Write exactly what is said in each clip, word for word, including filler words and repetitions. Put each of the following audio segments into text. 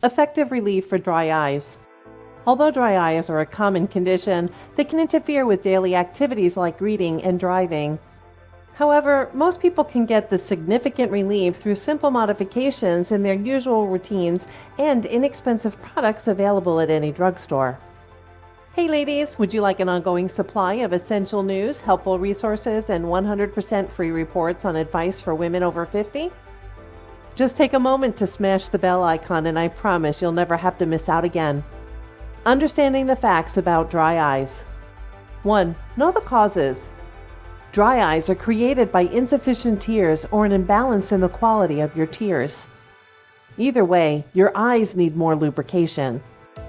Effective relief for dry eyes. Although dry eyes are a common condition, they can interfere with daily activities like reading and driving. However, most people can get the significant relief through simple modifications in their usual routines and inexpensive products available at any drugstore. Hey ladies, would you like an ongoing supply of essential news, helpful resources, and one hundred percent free reports on advice for women over fifty? Just take a moment to smash the bell icon and I promise you'll never have to miss out again. Understanding the facts about dry eyes. one. Know the causes. Dry eyes are created by insufficient tears or an imbalance in the quality of your tears. Either way, your eyes need more lubrication.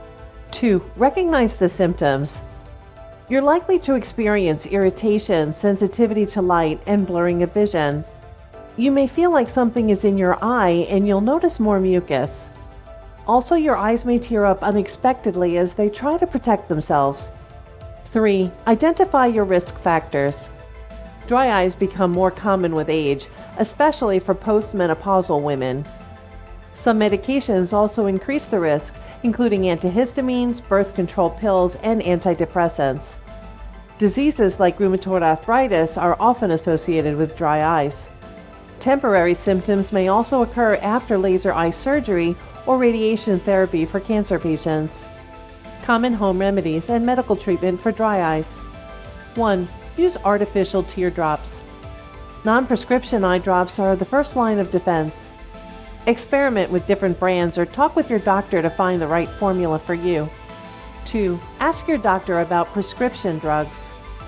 two. Recognize the symptoms. You're likely to experience irritation, sensitivity to light, and blurring of vision. You may feel like something is in your eye and you'll notice more mucus. Also, your eyes may tear up unexpectedly as they try to protect themselves. three. Identify your risk factors. Dry eyes become more common with age, especially for postmenopausal women. Some medications also increase the risk, including antihistamines, birth control pills, and antidepressants. Diseases like rheumatoid arthritis are often associated with dry eyes. Temporary symptoms may also occur after laser eye surgery or radiation therapy for cancer patients. Common home remedies and medical treatment for dry eyes. one. Use artificial teardrops. Non-prescription eye drops are the first line of defense. Experiment with different brands or talk with your doctor to find the right formula for you. two. Ask your doctor about prescription drugs.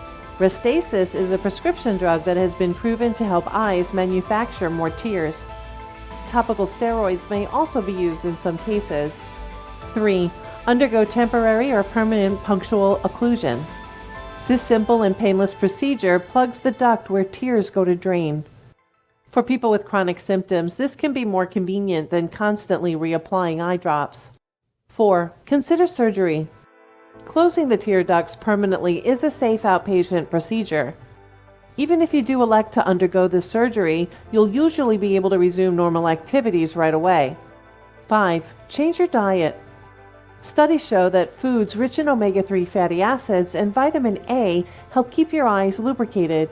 Restasis is a prescription drug that has been proven to help eyes manufacture more tears. Topical steroids may also be used in some cases. three. Undergo temporary or permanent punctual occlusion. This simple and painless procedure plugs the duct where tears go to drain. For people with chronic symptoms, this can be more convenient than constantly reapplying eye drops. four. Consider surgery. Closing the tear ducts permanently is a safe outpatient procedure. Even if you do elect to undergo this surgery, you'll usually be able to resume normal activities right away. five. Change your diet. Studies show that foods rich in omega three fatty acids and vitamin A help keep your eyes lubricated.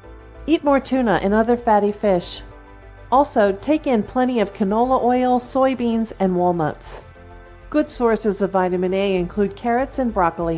Eat more tuna and other fatty fish. Also, take in plenty of canola oil, soybeans, and walnuts. Good sources of vitamin A include carrots and broccoli.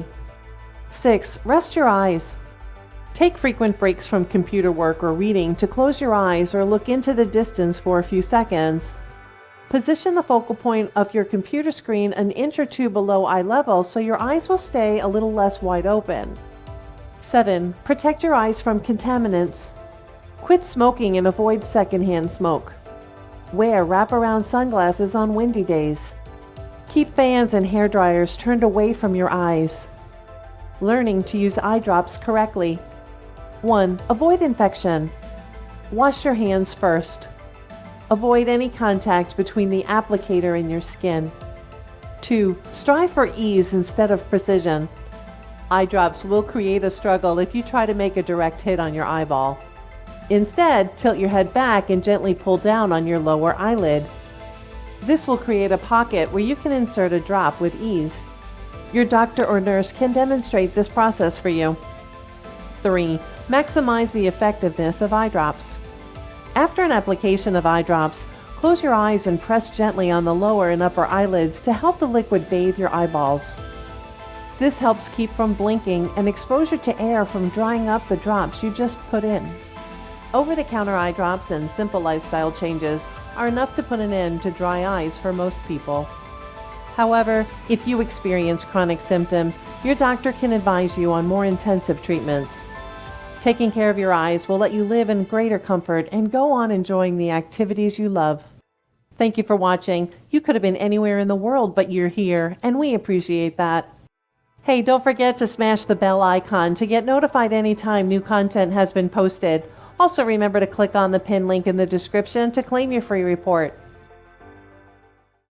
six. Rest your eyes. Take frequent breaks from computer work or reading to close your eyes or look into the distance for a few seconds. Position the focal point of your computer screen an inch or two below eye level so your eyes will stay a little less wide open. seven. Protect your eyes from contaminants. Quit smoking and avoid secondhand smoke. Wear wraparound sunglasses on windy days. Keep fans and hair dryers turned away from your eyes. Learning to use eye drops correctly. one. Avoid infection. Wash your hands first. Avoid any contact between the applicator and your skin. two. Strive for ease instead of precision. Eye drops will create a struggle if you try to make a direct hit on your eyeball. Instead, tilt your head back and gently pull down on your lower eyelid. This will create a pocket where you can insert a drop with ease. Your doctor or nurse can demonstrate this process for you. three. Maximize the effectiveness of eye drops. After an application of eye drops, close your eyes and press gently on the lower and upper eyelids to help the liquid bathe your eyeballs. This helps keep from blinking and exposure to air from drying up the drops you just put in. Over-the-counter eye drops and simple lifestyle changes are enough to put an end to dry eyes for most people. However, if you experience chronic symptoms, your doctor can advise you on more intensive treatments. Taking care of your eyes will let you live in greater comfort and go on enjoying the activities you love. Thank you for watching. You could have been anywhere in the world, but you're here, and we appreciate that. Hey, don't forget to smash the bell icon to get notified anytime new content has been posted. Also remember to click on the pinned link in the description to claim your free report.